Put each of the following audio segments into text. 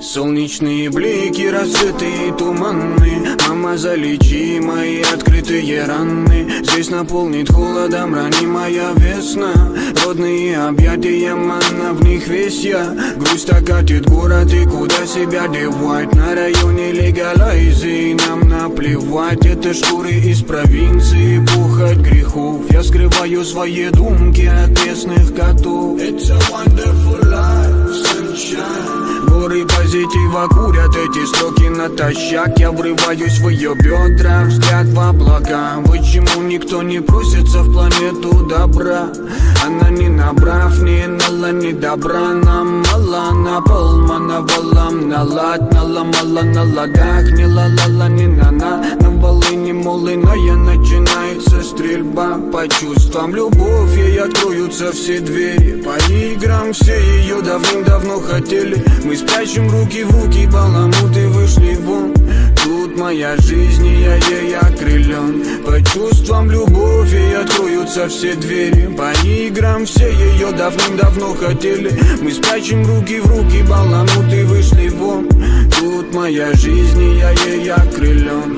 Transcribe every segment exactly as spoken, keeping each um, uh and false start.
Солнечные блики, рассветы и туманы. Мама, залечи мои открытые раны. Здесь наполнит холодом ранимая весна. Родные объятия, манна, в них весь я. Грусть окатит город, и куда себя девать? На районе легалайзи, нам наплевать. Это шкуры из провинции, пухоть грехов. Я скрываю свои думки от местных котов. It's a wonderful life, sunshine. Горы позитива курят эти строки натощак. Я врываюсь в ее бедра, взгляд в облака. Почему никто не просится в планету добра? Она не набрав, не нала, не добра. Нам мало, на пол мановалам налад. Наломала на ладах, не ла-ла-ла, не на-на. На волыне молыная начинается стрельба. По чувствам любовь, ей откроются все двери. По играм все ее давным-давно хотели. Мы спрячем руки в руки, баламуты вышли вон. Тут моя жизнь, и я ей окрылен. По чувствам любовь, ей откроются все двери. По играм все ее давным-давно хотели. Мы спрячем руки в руки, баламуты вышли вон. Тут моя жизнь, и я ей окрылен.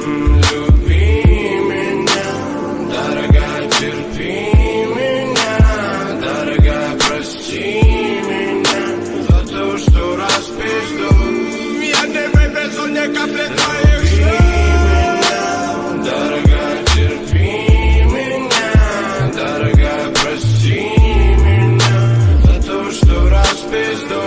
Люби меня, дорогая, терпи меня. Дорогая, прости меня за то, что распизду. Я не вывезу ни капли твоих слез. Дорогая, терпи меня. Дорогая, прости меня за то, что распизду.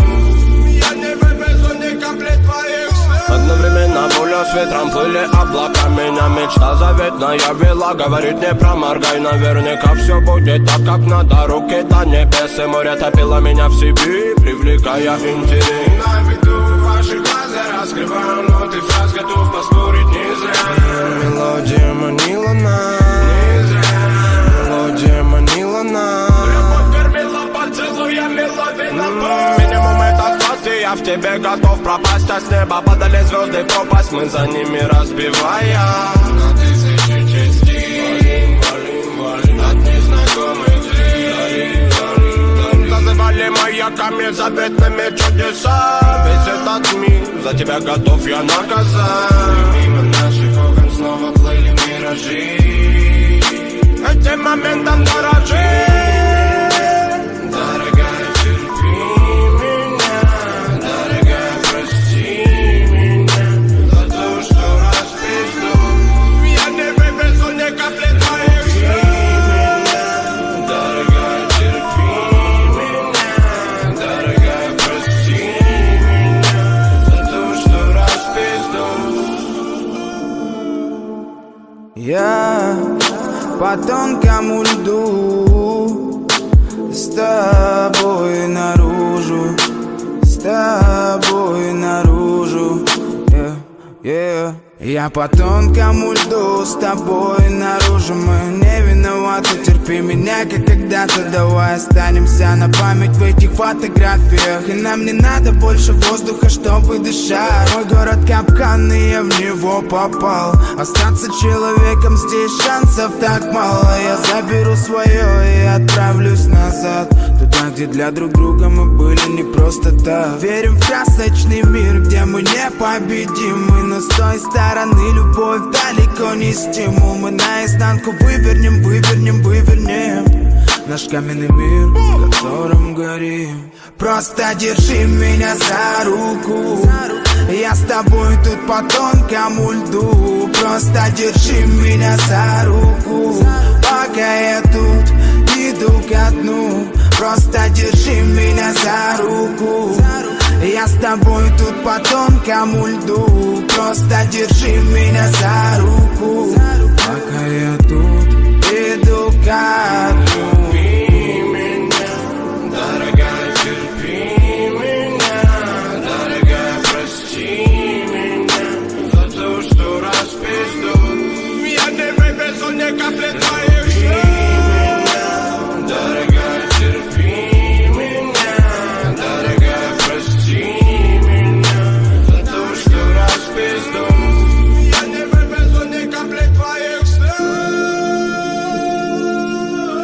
Я не вывезу ни капли твоих слез. Одновременно пуля с ветром плыли облака. Меня мечта заветная вела. Говорит, не проморгай, наверняка все будет так, как надо. Руки до небес и море топило меня в себе, привлекая интерес. На виду ваши глаза раскрываю ноты фраз, готов поспорить не зря. Мелодия манила нас, не зря. Мелодия манила нас. Любовь кормила поцелуями, ловила боль. Минимум это спасти, я в тебе готов пропасть. А с неба падали звезды в пропасть, мы за ними разбивая на тысячи частей. Валим, валим, валим от незнакомых дверей. Зазывали маяками заветными чудеса. Весь этот мир за тебя готов я наказать. Мимо наших окон снова плыли миражи. Этим моментом дорожи. Дорогая, терпи меня. Дорогая, прости меня за то, что распизду. Я не вывезу ни капли твоих слез. Дорогая, терпи меня. Дорогая, прости меня за то, что распизду. Я по тонкому льду с тобой наружу, с тобой наружу, yeah, yeah. Я по тонкому льду с тобой наружу. Мы не виноваты, терпи меня, как когда-то. Давай останемся на память в этих фотографиях. И нам не надо больше воздуха, чтобы дышать. Мой город капкан, и я в него попал. Остаться человеком здесь шансов так мало. Я заберу свое и отправлюсь назад, туда, где для друг друга мы были не просто так. Верим в красочный мир, где мы непобедимы. Но с той стороны любовь далеко не стимул. Мы наизнанку вывернем, вывернем, вывернем наш каменный мир, в котором горим. Просто держи меня за руку. Я с тобой тут по тонкому льду. Просто держи меня за руку, пока я тут иду ко дну. Просто держи меня за руку. Я с тобой тут по тонкому льду. Просто держи меня за руку, пока я тут иду ко дну. Люби меня, дорогая, терпи меня. Дорогая, прости меня за то, что распизду. Я не вывезу ни капли твоих слез. Дорогая, терпи меня. Дорогая, прости меня за то, что распизду. Я не вывезу ни капли твоих слез.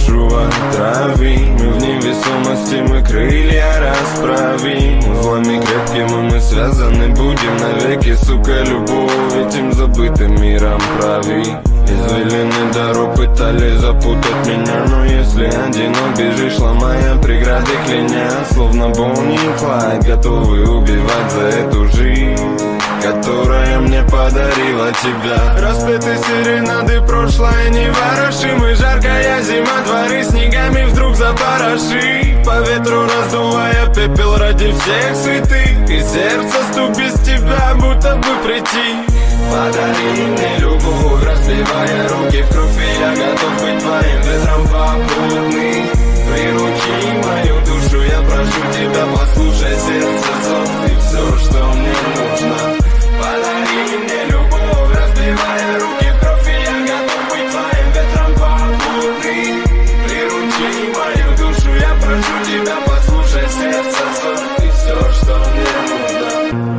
душу отрави. Мы в невесомости, мы крылья расправим. Узлами крепкими мы связаны будем навеки. Сука, любовь этим забытым миром прави. Извилины дорог пытались запутать меня, но если одинок бежишь, ломая преграды, кляня, словно Бонни и Клайд, готовы убивать за эту жизнь, которая мне подарила тебя. Распеты серенады, прошлое не ворошим, и жаркая зима, дворы снегами вдруг запороши. По ветру раздувая пепел ради всех святых, и сердце стук без тебя, будто бы прийти. Подари мне любовь, разливая руки в кровь, и я готов быть твоим ветром попутный. Приручи мою душу, я прошу тебя, послушай сердце зов, и все, что мне нужно. Подари мне любовь, разливая руки в кровь, и я готов быть твоим ветром попутный. Приручи мою душу, я прошу тебя, послушай сердце зов, и все, что мне нужно.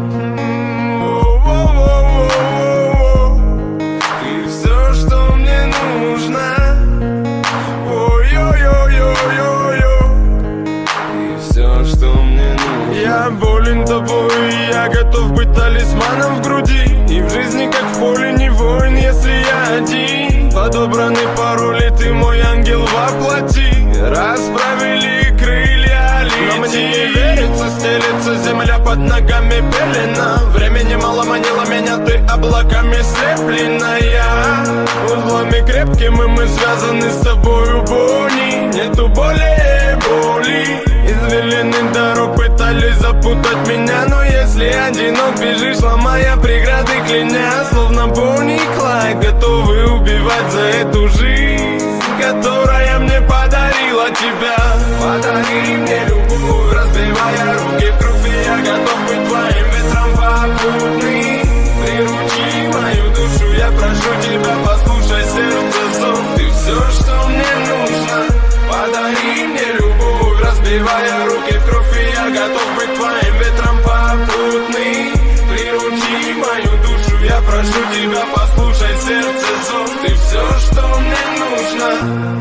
Я болен тобой, и я готов быть талисманом в груди. И в жизни, как в поле, не воин, если я один. Подобраны пароли, ты мой ангел воплоти. Расправили крылья, лети. Но мне не верится, стелется земля под ногами пелена. Времени мало манило меня, ты облаками слепленная. Узлами крепкими мы связаны с тобою, Бонни. Нету более боли. Извилины дорог пытались запутать меня, но если одинок бежишь, ломая преграды, кляня, словно Бонни и Клайд, готовы убивать за эту жизнь, которая мне подарила тебя. Подари мне любовь, разбивая руки в кровь, и я готов быть твоим ветром попутный. Приручи мою душу, я прошу тебя, послушай сердце зов, ты все, что мне нужно. Подари мне любовь, разбивая руки в кровь, и я готов быть твоим ветром попутный. Приручи мою душу, я прошу тебя, послушай сердце зов, ты все, что мне нужно.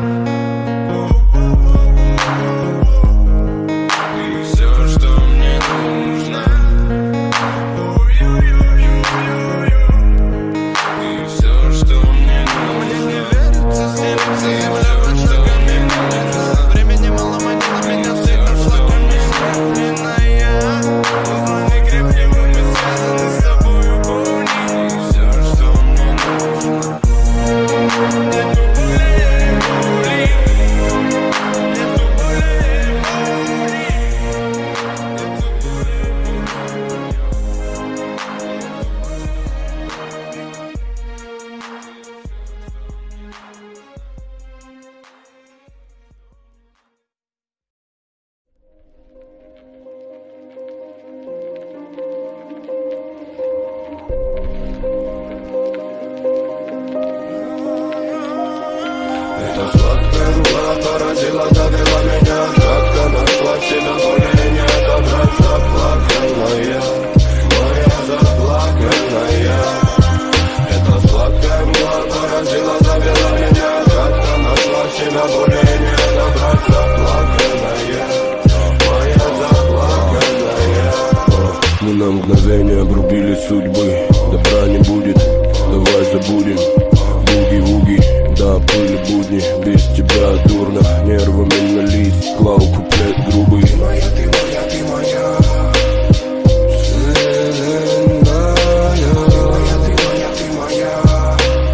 Ты все, что мне нужно. Ты все, что мне нужно. Мне не верится, стелется земля под шагами медленно. Времени мало манило меня, ты прошла ко мне слепленная. Узлами крепкими мы связаны с тобою, Бонни. И все, что мне нужно. Нету более боли. Нету более боли. Нету более эта сладкая рука поразила, завела меня. Как-то нашла в себя более не отобрать. Заплаканная, моя заплаканная. Эта сладкая мгла поразила, завела меня. Как-то нашла в себя более не отобрать. Заплаканная, моя заплаканная. Мы на мгновение обрубили судьбы. Добра не будет, давай забудем. Буги-вуги, да, были будни. Без тебя дурно, нервами на лист. Клал куплет грубый. Ты моя, ты моя, ты моя. Вселенная. Ты моя, ты моя, ты моя.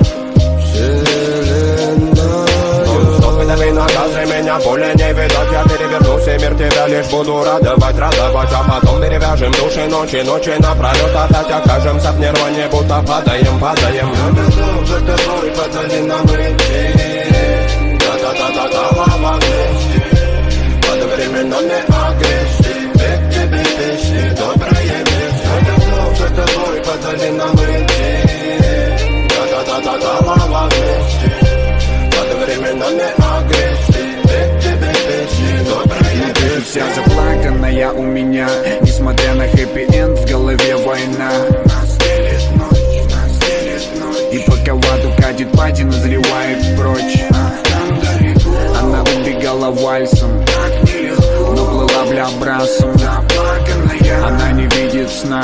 Вселенная. Стоп, дави наказы, меня более не видать. Я перевернусь и мир тебя лишь буду радовать, радовать. А потом перевяжем души ночи, ночи напролет. Опять окажемся в нирване, будто падаем, падаем. За тобой подали нам идти. Да-да-да-да-да, лава вместе. Под временами агрессии. Ведь тебе песни, доброе место. За тобой подали нам идти. Да-да-да-да-да, лава вместе. Под временами агрессии. Ведь тебе песни, доброе место. Ты вся заплаканная у меня. Несмотря на хэппи-энд, в голове война. И пока в аду катит пати, назревает прочь. Она играла вальсом, но плыла бля брасом. Она не видит сна,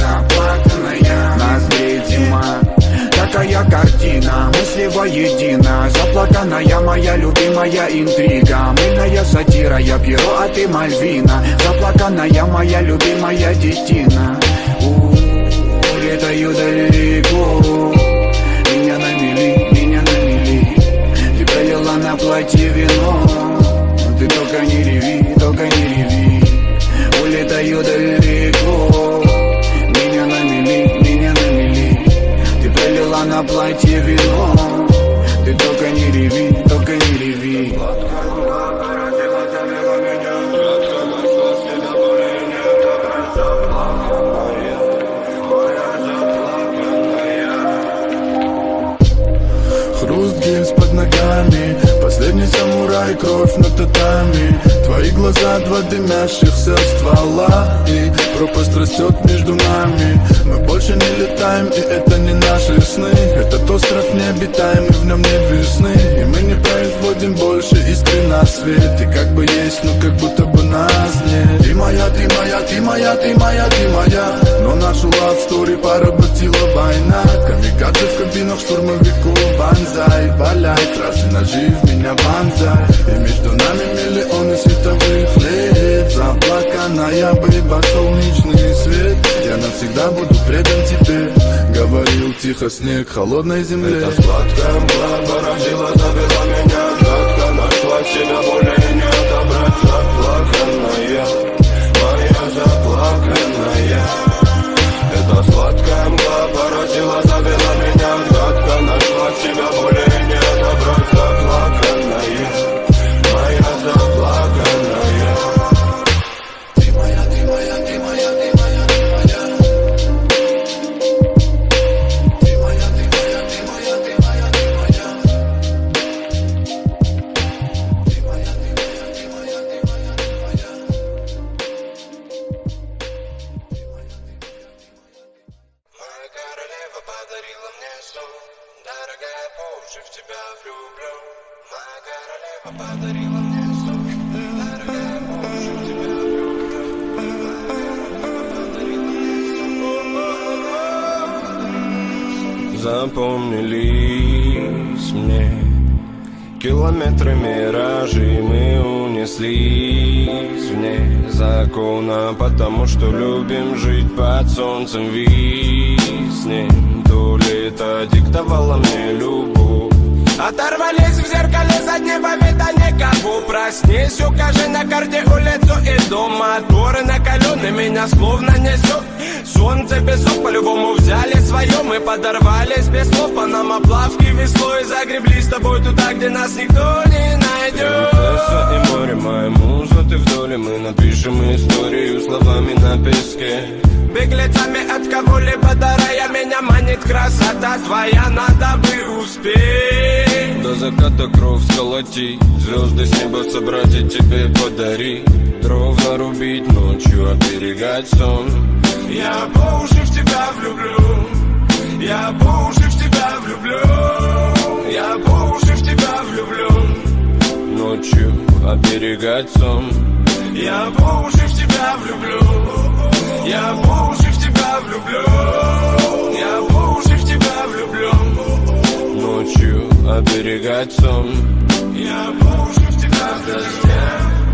нас греет зима. Такая картина, мысли воедино. Заплаканная моя любимая интрига. Мыльная сатира, я Пьеро, а ты Мальвина. Заплаканная моя любимая детина. Улетаю далеко, меня намели, меня намели. Ты пролила на платье вино, ты только не реви, только не реви. Улетаю далеко, меня намели, меня намели. Ты пролила на платье вино, ты только не реви, только не реви. Хруст гильз под ногами, последний самурай, кровь на татами. Твои глаза, два дымящихся ствола, и пропасть растет между нами. Мы больше не летаем, и это не наши сны. Этот остров необитаемый, в нем нет весны. И мы не производим больше искры на свет. И как бы есть, но как будто бы нас нет. Ты моя, ты моя, ты моя, ты моя, ты моя. Но нашу love story поработила война. Камикадзе в кабинах штурмовиков, банзай. Валяй, фразы ножи в меня банзай. И между нами миллионы световых лет. Заплаканная бейба, солнечный свет. Я навсегда буду предан тебе. Говорил тихо снег холодной земле. Это сладкая мгла поразила, завела меня. Гадко нашла в себя, более не отобрать. Заплаканная, моя заплаканная. Это сладкая мгла поразила, завела меня. Гадко нашла в себя, более не отобрать. Заплаканная, моя заплаканная. Ты моя, ты моя, ты моя, ты моя, ты моя. Ты моя, ты моя, ты моя, ты моя, ты моя. Ты моя, ты моя, ты моя, ты моя, ты моя. Моя королева подарила мне сон. Дорогая, по уши в тебя влюблю. Моя королева подарила мне сон. Дорогая, по уши в тебя влюблю. Запомнились мне километры миражей, мы унеслись вне закона, потому что любим жить под солнцем виснем. То лето диктовало мне любовь. Оторвались в зеркале заднего вида никого. Проснись, укажи на карте улицу и дом. Моторы накалены, меня словно несет. Солнце, песок, по-любому взяли свое. Мы подорвались без слов, по нам оплавки веслой. Загребли с тобой туда, где нас никто не найдет. Принцесса и море, моя муза, ты в доле. Мы напишем историю словами на песке. Беглецами от кого-либо дарая, меня манит красота твоя, надо бы успеть. До заката кровь сколотить, звезды с неба собрать и тебе подарить. Дров нарубить ночью, оберегать сон. Я по уши в тебя влюблю. Я по уши в тебя влюблю. Я по уши в тебя влюблю. Ночью оберегать сон. Я по уши в тебя влюблю. Я по уши в тебя влюблю. Я по уши в тебя влюблю. Ночью оберегать сон. Я по уши в тебя дождя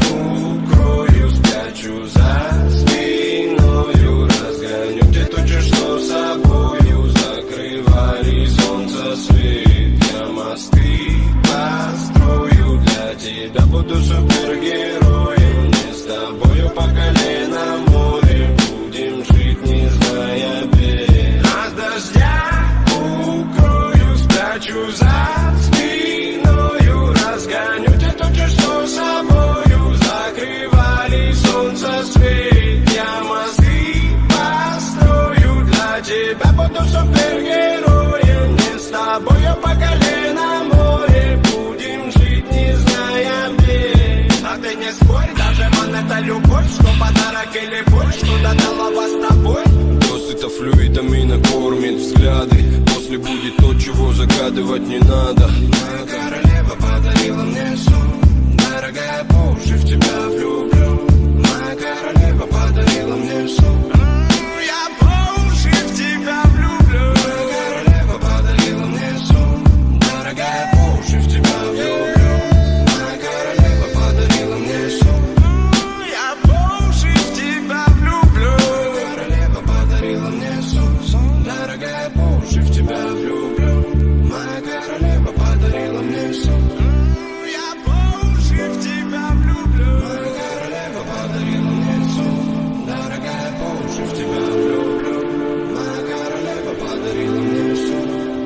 укрою, спрячу за спиною, разгоню те тучи, что собою закрывали солнце свет. Я мосты построю для тебя, буду супергероем. Не с тобою по колено море, будем жить, не зная бед. От дождя укрою, спрячу за спиною, разгоню те тучи, что собою закрывали солнце свет. Я мосты построю для тебя, буду супергероем. Не с тобою по колено море, будем жить, не зная бед. А ты не спорь, даже ман это любовь, что подарок или боль, что додала вас с тобой. Досыта флюидами накормит взгляды. После будет то, чего загадывать не надо. Моя королева подарила мне сон. дорогая, по уши в тебя влюблю. Моя королева подарила мне сон. Я по уши в тебя влюблю. Моя королева подарила мне сон. Дорогая, по уши в тебя влюблю. Моя королева подарила мне сон. Я по уши в тебя влюблю. Моя королева подарила мне сон. Дорогая, по уши в тебя влюблю. Моя королева подарила мне сон. Я по уши в тебя влюблю. Моя королева подарила мне сон. Дорогая, по уши в тебя влюблю. Моя королева подарила мне сон.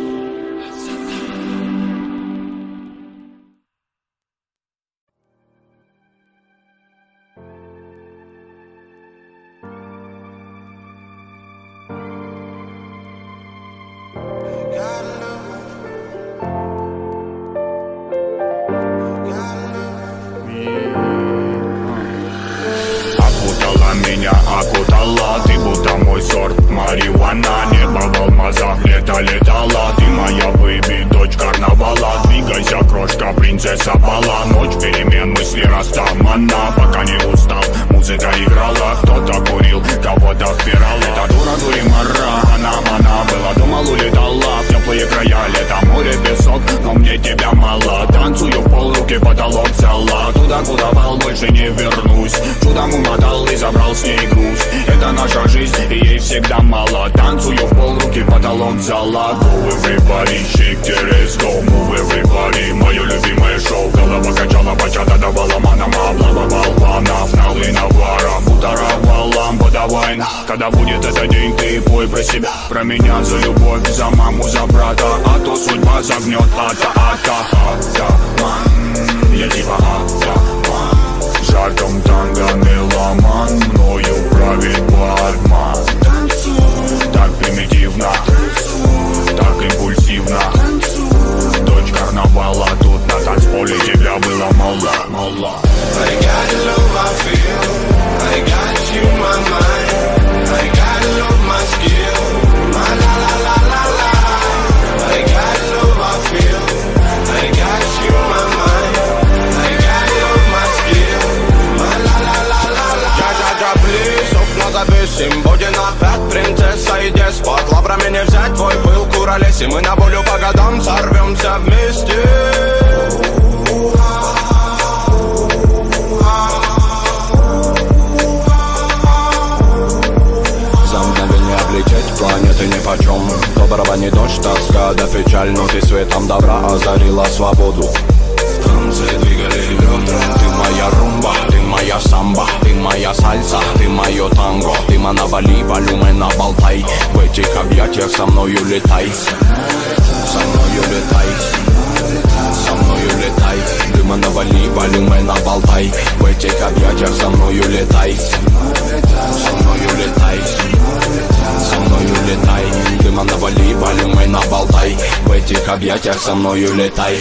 Окутала меня, окутала, ты будто мой сорт марихуана. Небо в алмазах, лето летала, ты моя бэйби, дочь карнавала. Двигайся, крошка, принцесса бала. Ночь перемен, мысли растамана. Пока не устал, музыка играла. Кто-то курил, кого-то впирал. Это дура, дуримара, она мана была. Думал, улетала в теплые края. Лето, море, песок, но мне тебя мало. Танцую в пол, руки потолок взяла. Туда, куда вал, больше не вернусь. Чудом умотал и забрал с ней груз. Это наша жизнь, и ей всегда мало. Танцую в пол, руки потолок взяла. Go everybody, shake the let's go. Move everybody, мое любимое шоу. Голова качала, бачата давала манам. Облабовал панов, налы навара. Бутаровал лампа, давай. Когда будет этот день, ты пой про себя. Про меня, за любовь, за маму, за брата. А то судьба загнет, ата, ата, ата, ман. Я типа ата, ман. Жарком танго меломан, мною правит бармен. Так примитивно, так импульсивно. Дочь карнавала, тут на танцполе тебя было мало, мало. I got the love I feel, I got you my mind, I got the love my skill, my la la la la la. I got the love I feel, I got you my mind, I got the love my skill, my la la la la la. Ja-ja-ja, please, окна завесим, будет опять принцесса и деспот. Лаврами не взять твой пыл, куролесим, мы на волю по годам сорвемся вместе. Облететь планеты нипочем. Доброго не дождь, тоска да печаль, но ты светом добра озарила свободу. В танце двигали бедра. Ты моя румба, ты моя самба, ты моя сальса, ты мое танго. Ты мана вали, валюмена болтай. В этих объятиях со мною летай. Со мною летай. Со мною летай. Ты мана вали, валюмена болтай. В этих объятиях со мною летай. Со мною летай. Со мною летай, дыма навали, валюмой наболтай. В этих объятиях со мною летай.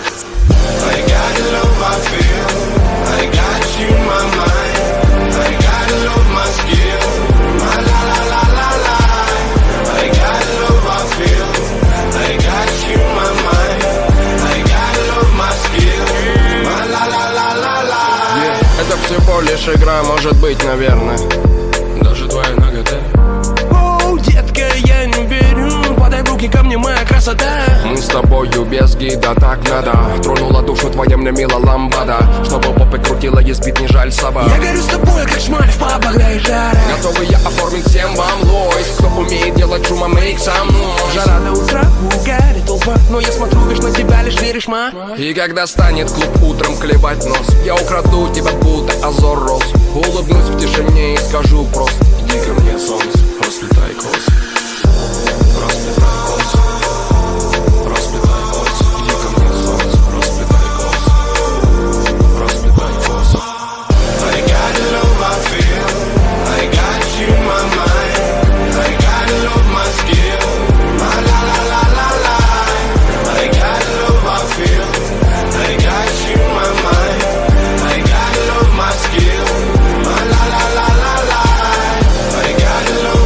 I got the love I feel, I got you my mind, I got the love my skill, my la la la la la. I got the love I feel, I got you my mind, I got the love my skill, my la la la la la. Yeah, это всего лишь игра, может быть, наверное. Даже твоя нагота. Детка, я не верю, подай в руки ко мне, моя красота. Мы с тобою без гида, так надо. Тронула душу твоя мне мила ламбада. Чтобы попы крутила, избит не жаль собак. Я горю с тобой, как шмаль в пабах, да и жара. Готовы я оформить всем вам лойс. Кто умеет делать шума, мейк со мной. Жара до утра, угари толпа. Но я смотрю лишь на тебя, лишь веришь, ма. И когда станет клуб утром клевать нос, я украду тебя, будто Азор Рос. Улыбнусь в тишине и скажу просто: иди ко мне, солнце, расплетай косы. Расплетай косы. Расплетай косы. Иди ко мне, солнце, расплетай косы. Расплетай косы. I got the love I feel, I got you my mind, I got the love my skill, my la la la la la. I got the love I feel, I got you my mind, I got the love my skill, my la la la la la. I got the love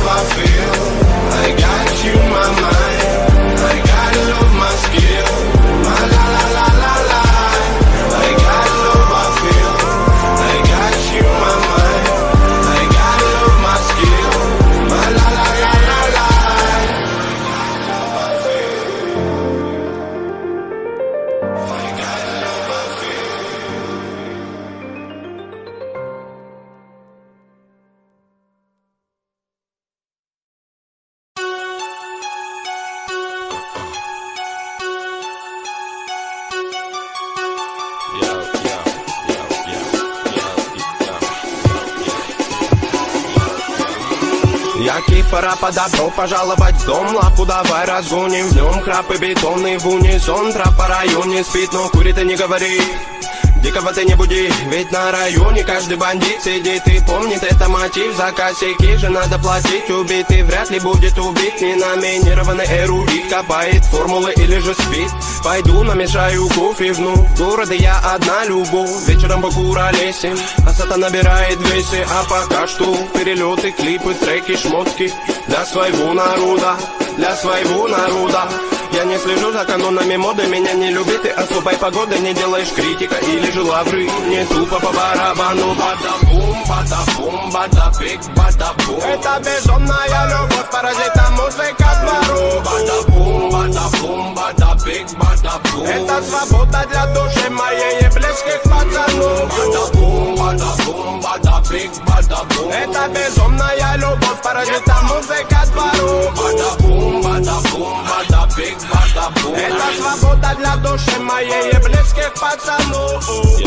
Яки, пора по добро пожаловать в дом. Лапу давай разгоним, в нем краб и бетонный в унисон. Трап по районе спит, но курит и не говори. Дикого ты не буди, ведь на районе каждый бандит сидит и помнит это мотив. За косяки же надо платить, убитый вряд ли будет убит. Неноминированный эрудит копает формулы или же спит. Пойду намешаю кофе в ну города я одна любовь. Вечером покуролесим, а сата набирает весе. А пока что перелеты, клипы, треки, шмотки для своего народа, для своего народа. Я не слежу за канонами моды, меня не любит и особой погоды не делаешь критика или же лавры. Не тупо по барабану. Бада-бум, бада-бум, бада-бик, бада-бум. Это безумная любовь, паразита музыка двору. Бада-бум, бада-бум, бада-бик, бада-бум. Это свобода для души моей и близких пацанов. Бада-бум, бада-бум, бада-бик, бада-бум. Это безумная любовь, паразита музыка двору. Бада-бум, бада-бум, бада-бик. Это свобода для души моей и близких пацанов.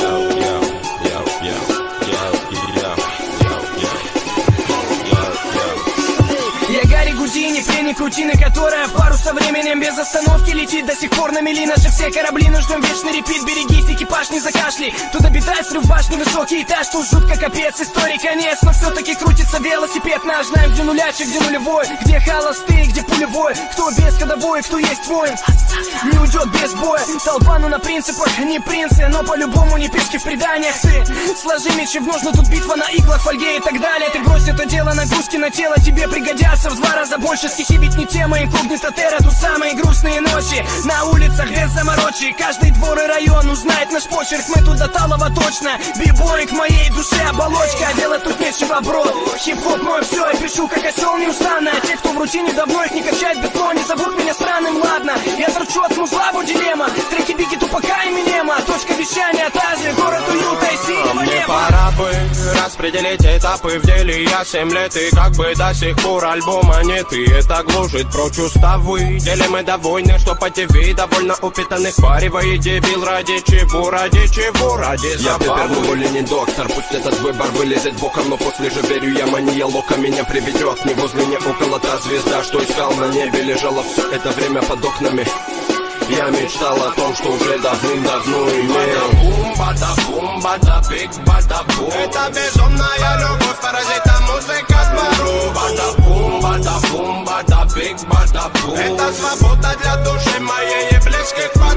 Я Гарри Гудини, пленник рутины, которая в пару со временем без остановки летит. До сих пор на мели наши все корабли, но ждем вечный репит. Берегись, экипаж не закашли. Тут обитает срыв башни, высокий этаж. Тут жутко капец, истории конец. Но все-таки крутится велосипед наш. Знаем, где нулячий, где нулевой, где холостый, где пулевой. Кто без ходовой, кто есть воин, не уйдет без боя. Толпа, ну на принципах, не принцы, но по-любому не пешки в преданиях. Ты сложи мечи в ножны, тут битва на иглах, фольге и так далее. Ты брось это дело, нагрузки на тело тебе пригодятся в два раза больше. Стихи ведь не тема, инкогнито терра. Тут самые грустные ночи на улицах без заморочи. Каждый двор и район узнает наш почерк. Мы тут до талого точно. Бибой к моей душе оболочка. А делать тут нечего, бро. Хип-хоп мой все, я пишу как осел неустанно. А те, кто в рутине давно их не качает бетон, не зовут меня странным, ладно. Я торчу от музлабу дилемма. Треки Бигги, Тупака и Минема. Точка вещания, та же, город уюта и синего неба. Мне пора бы распределить этапы в деле. Я семь лет и как бы до сих пор альбома нет. И это гложет прочь уставы. Делим мы довольны, что по ТВ довольно упитанных паривает дебил. Ради чего, ради чего, ради я забавы. Я теперь уволен не доктор. Пусть этот выбор вылезет боком, но после же верю я мания лока меня приведет. Не возле, не около та звезда, что искал на небе. Лежала все это время под окнами. Я мечтал о том, что уже давным-давно имел. Бада-бум, бада-бик, бада-бум. Это безумная любовь, паразита музыка двору. Бада-бум, бада-бум, бада-бик, бада-бум. Это свобода для души моей и близких.